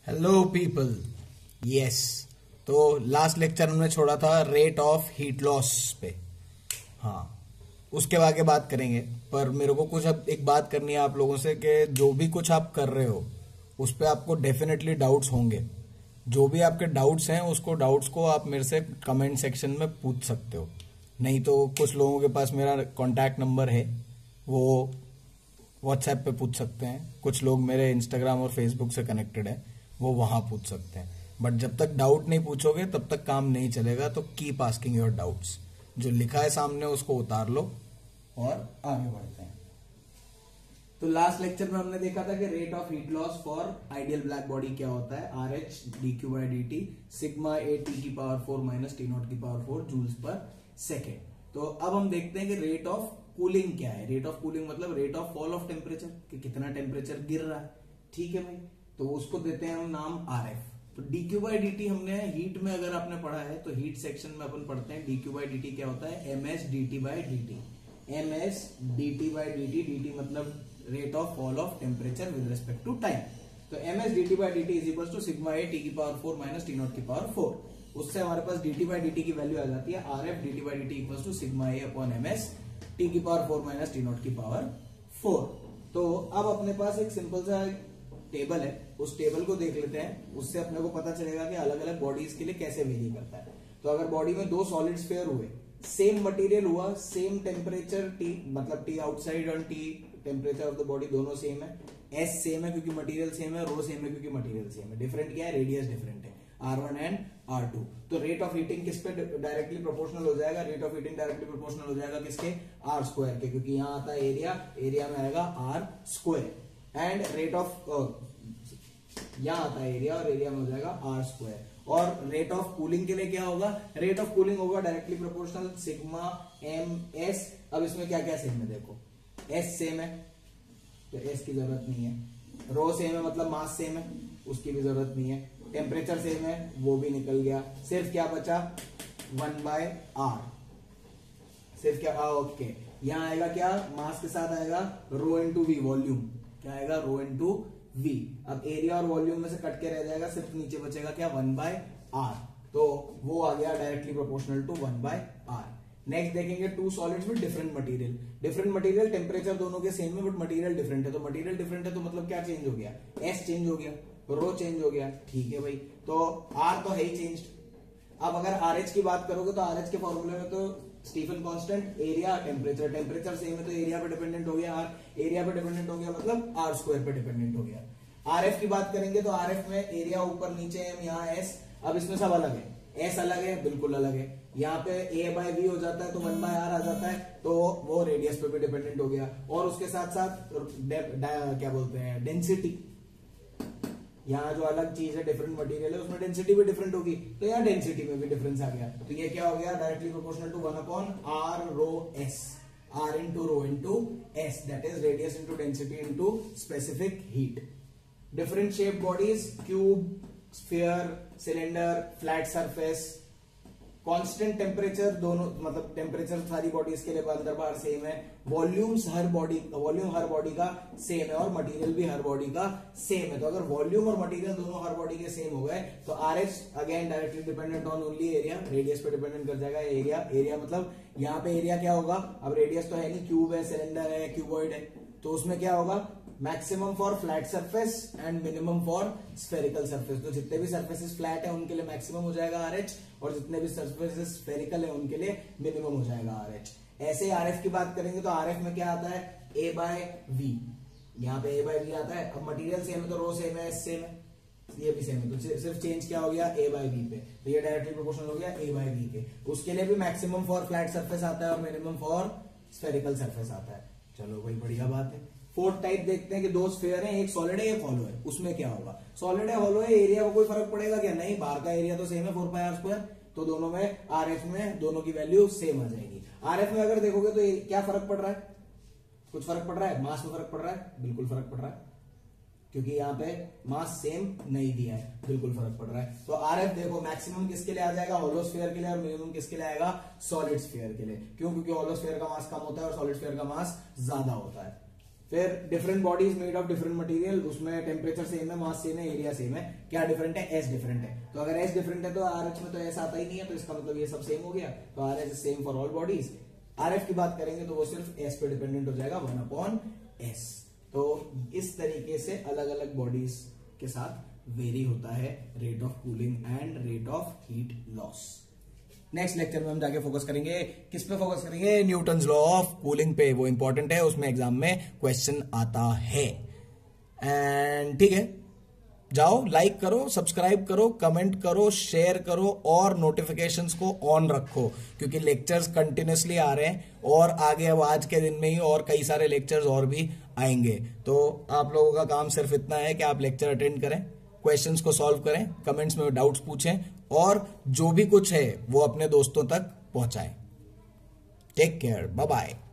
Hello people. Yes, तो last lecture हमने छोड़ा था रेट ऑफ हीट लॉस पे। हाँ, उसके आगे बात करेंगे, पर मेरे को कुछ अब एक बात करनी है आप लोगों से कि जो भी कुछ आप कर रहे हो उस पे आपको डेफिनेटली डाउट्स होंगे। जो भी आपके डाउट्स हैं उसको डाउट्स को आप मेरे से कमेंट सेक्शन में पूछ सकते हो। नहीं तो कुछ लोगों के पास मेरा कॉन्टैक्ट नंबर है, वो व्हाट्सएप पे पूछ सकते हैं। कुछ लोग मेरे इंस्टाग्राम और फेसबुक से कनेक्टेड है, वो वहां पूछ सकते हैं। बट जब तक डाउट नहीं पूछोगे तब तक काम नहीं चलेगा। तो कीप आस्किंग योर डाउट्स। जो लिखा है सामने उसको उतार लो और आगे बढ़ते हैं। तो लास्ट लेक्चर में हमने देखा था कि rate of heat loss for ideal black body क्या होता है, R H D Q by D T sigma A T की पावर 4 माइनस टी नॉट की पावर 4 जूल्स पर सेकेंड। तो अब हम देखते हैं कि रेट ऑफ कूलिंग क्या है। रेट ऑफ कूलिंग मतलब rate of fall of temperature, कि कितना टेम्परेचर गिर रहा है। ठीक है भाई, तो उसको देते हैं हम नाम आर एफ। तो D Q by D T हमने हीट में अगर आपने पढ़ा है तो हीट सेक्शन में अपन पढ़ते हैं D Q by D T क्या होता है, M S D T by D T. M S D T by D T, D T मतलब rate of fall of temperature with respect to time. तो M S D T by D T is equal to sigma A T की power 4 minus T naught की power 4। उससे हमारे पास D T by D T की value आ जाती है R F D T by D T equal to sigma A upon M S T की पावर 4 माइनस टी नॉट की पावर 4। तो अब अपने पास एक सिंपल सा टेबल है, उस टेबल को देख लेते हैं। उससे अपने को पता चलेगा कि अलग अलग बॉडीज के लिए कैसे वेरी करता है। तो अगर बॉडी में दो सॉलिड स्फीयर हुए, सेम मटेरियल हुआ, सेम टेम्परेचर टी मतलब टी आउटसाइड और T temperature of the body दोनों सेम है। एस सेम है क्योंकि मटेरियल सेम है, रो सेम है क्योंकि मटेरियल सेम है। डिफरेंट क्या है, रेडियस डिफरेंट है, R1 एंड R2। तो रेट ऑफ हीटिंग किस पे डायरेक्टली प्रोपोर्शनल हो जाएगा, rate of heating directly proportional हो जाएगा किसके, आर स्क्वायर के, क्योंकि यहाँ आता है एरिया, एरिया में आएगा R square. And rate of यहाँ आता है एरिया और एरिया में हो जाएगा आर स्क्वायर। और रेट ऑफ कूलिंग के लिए क्या होगा, रेट ऑफ कूलिंग होगा directly proportional sigma M S. अब इसमें क्या क्या सेम है, देखो एस सेम है तो एस की जरूरत नहीं है, रो सेम है मतलब मास सेम है, उसकी भी जरूरत नहीं है, टेम्परेचर सेम है वो भी निकल गया। सिर्फ क्या बचा, 1 बाय आर। सिर्फ क्या, ओके, यहां आएगा क्या, मास के साथ आएगा रो इंटू वी, वॉल्यूम क्या आएगा, रो इंटू वी। अब एरिया और वॉल्यूम में से कट के रह जाएगा, सिर्फ नीचे बचेगा क्या, 1 बाय आर। तो वो आ गया directly proportional to 1 by R. Next देखेंगे two solids with different material. Different material, temperature दोनों के सेम है बट मटेरियल डिफरेंट है। तो मटेरियल डिफरेंट है तो मतलब क्या चेंज हो गया, एस चेंज हो गया, रो चेंज हो गया। ठीक है भाई, तो आर तो है ही चेंज। अब अगर आर एच की बात करोगे तो आर एच के फॉर्मूले में तो Stefan constant, area, temperature, temperature same है तो एरिया पे डिपेंडेंट हो गया आर, एरिया पे डिपेंडेंट हो गया मतलब आर स्क्वायर पे डिपेंडेंट हो गया। आर एफ की बात करेंगे तो आर एफ में एरिया ऊपर नीचे एम, यहाँ एस। अब इसमें सब अलग है, एस अलग है, बिल्कुल अलग है। यहाँ पे ए बाय वी हो जाता है तो 1 बाय आर आ जाता है, तो वो रेडियस पे भी डिपेंडेंट हो गया। और उसके साथ साथ क्या बोलते हैं, डेंसिटी। यहाँ जो अलग चीज है, डिफरेंट मटेरियल है, उसमें डेंसिटी भी डिफरेंट होगी, तो यहाँ डेंसिटी में भी डिफरेंस आ गया। तो ये क्या हो गया, directly proportional to 1 upon R rho S, R into rho into S, that is radius into density into specific heat. Different shape bodies, cube, sphere, cylinder, flat surface, constant temperature, दोनों मतलब temperature सारी bodies के लिए अंदर बाहर same है। Volumes हर body, volume हर बॉडी का सेम है और मटेरियल भी हर बॉडी का सेम है। तो अगर वॉल्यूम और मटेरियल दोनों हर बॉडी के सेम हो गए तो R H again directly dependent on only area, radius पे डिपेंडेंट कर जाएगा एरिया। एरिया मतलब यहाँ पे एरिया क्या होगा, अब रेडियस तो है नहीं, क्यूब है, सिलेंडर है, क्यूबॉइड है, तो उसमें क्या होगा, maximum for flat surface and minimum for spherical surface. तो जितने भी सरफेसेस फ्लैट है उनके लिए मैक्सिमम हो जाएगा आरएच, और जितने भी सरफेसेस स्फेरिकल है उनके लिए मिनिमम हो जाएगा आरएच। ऐसे आरएफ की बात करेंगे तो आरएफ में क्या आता है, ए बाय वी, यहाँ पे ए बाय वी आता है। अब मटेरियल सेम है तो रो सेम है, एस सेम है, ये भी सेम है, तो सिर्फ चेंज क्या हो गया, ए बाय वी पे, तो ये डायरेक्टली प्रोपोर्शनल हो गया ए बाय वी के। उसके लिए भी मैक्सिमम फॉर फ्लैट सरफेस आता है और मिनिमम फॉर स्फेरिकल सरफेस आता है। चलो भाई बढ़िया बात है। फोर्थ टाइप देखते हैं कि दो स्फीयर हैं, एक सॉलिड है एक हॉलो है, उसमें क्या होगा, सॉलिड है हॉलो है, एरिया को कोई फर्क पड़ेगा क्या, नहीं, बाहर का एरिया तो सेम है 4 पाई आर स्क्वायर, तो दोनों में आरएफ में दोनों की वैल्यू सेम आ जाएगी। आरएफ में अगर देखोगे तो क्या फर्क पड़ रहा है, कुछ फर्क पड़ रहा है, मास में फर्क पड़ रहा है, बिल्कुल फर्क पड़ रहा है, क्योंकि यहाँ पे मास सेम नहीं दिया है, बिल्कुल फर्क पड़ रहा है। तो आरएफ देखो मैक्सिमम किसके लिए आ जाएगा, होलो स्फीयर के लिए, और मिनिमम किसके लिए आएगा, सॉलिड स्फीयर के लिए। क्यों, क्योंकि होलो स्फीयर का मास कम होता है और सॉलिड स्फीयर का मास ज्यादा होता है। फिर different bodies made of different material, उसमें टेम्परेचर सेम है, मास सेम है, एरिया सेम है, क्या डिफरेंट है, एस डिफरेंट है। तो अगर एस डिफरेंट है तो आरएच में तो एस आता ही नहीं है, तो इसका मतलब ये सब सेम हो गया, तो R H is same for all bodies. R F की बात करेंगे तो वो सिर्फ एस पे डिपेंडेंट हो जाएगा, 1/s। तो इस तरीके से अलग अलग बॉडीज के साथ वेरी होता है rate of cooling and rate of heat loss. Next lecture में हम जाके फोकस करेंगे, किस पे फोकस करेंगे, न्यूटन्स लॉ ऑफ कूलिंग पे, वो इंपॉर्टेंट है, उसमें एग्जाम में क्वेश्चन आता है। एंड ठीक है, जाओ लाइक करो, सब्सक्राइब करो, कमेंट करो, शेयर करो और नोटिफिकेशंस को ऑन रखो, क्योंकि लेक्चर्स कंटिन्यूसली आ रहे हैं और आगे अब आज के दिन में ही और कई सारे लेक्चर्स और भी आएंगे। तो आप लोगों का काम सिर्फ इतना है कि आप लेक्चर अटेंड करें, क्वेश्चंस को सॉल्व करें, कमेंट्स में डाउट्स पूछें और जो भी कुछ है वो अपने दोस्तों तक पहुंचाएं। Take care, bye bye.